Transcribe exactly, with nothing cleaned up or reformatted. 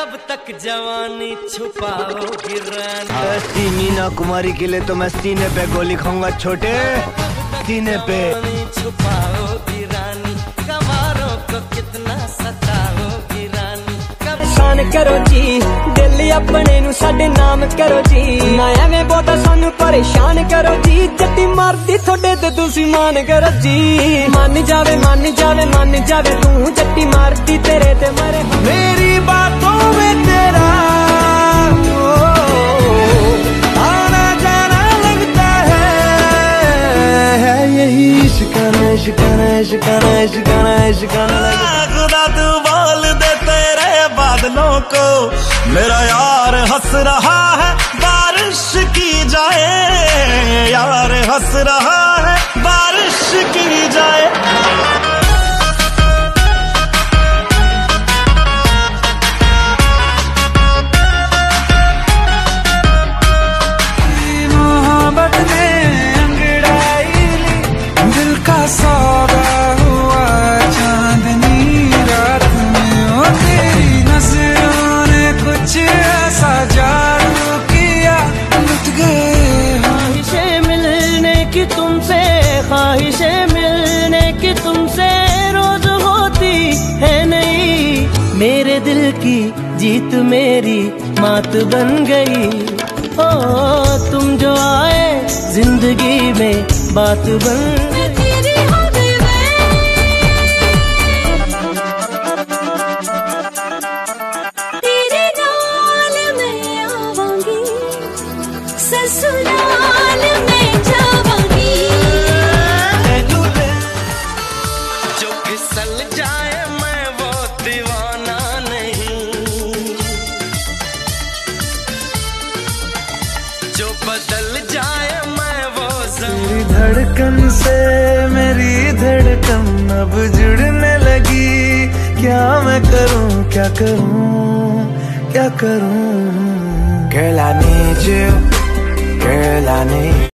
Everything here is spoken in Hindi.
कब तक जवानी छुपाओगी रानी। मीना कुमारी के लिए तो मैं सीने पे गोली खाऊंगा छोटे, सीने पे। छुपाओगी रानी, कमारों को कितना सताओगी रानी। शान करो जी दिल अपने नू साडे नाम करो जी, ना एवें बहुता सानू परेशान करो जी। जट्टी मारदी थोड़े ते तुसी मान करो जी। मान जावे मान जावे मान जावे तू, जट्टी मारदी तेरे ते मरे। मेरी बातों में तेरा आना जाना लगता है, है यही इश्काना इश्काना इश्काना इश्काना इश्काना लगता। खुदा तू बोल दे तेरे बादलों को, मेरा यार हंस रहा है बारिश की जाए, यार हंस रहा है बारिश की जाए। मोहब्बत ने अंगड़ाई ली, दिल का सौदा हुआ चांदनी रात में। ओ तेरी नजरों ने कुछ ऐसा जादू किया, लुट गए। ख्वाहिशें मिलने की तुमसे, ख्वाहिशें मिलने की तुमसे रोज होती है नहीं। मेरे दिल की जीत मेरी मात बन गई। ओ तुम जो आए जिंदगी में बात बन गई। ससुराल में जाऊंगी, जो फिसल जाए मैं वो दीवाना नहीं, जो बदल जाए मैं वो तेरी धड़कन से मेरी धड़कन अब जुड़ने लगी। क्या मैं करूं क्या करूं क्या करूं? Girl I need you, girl I need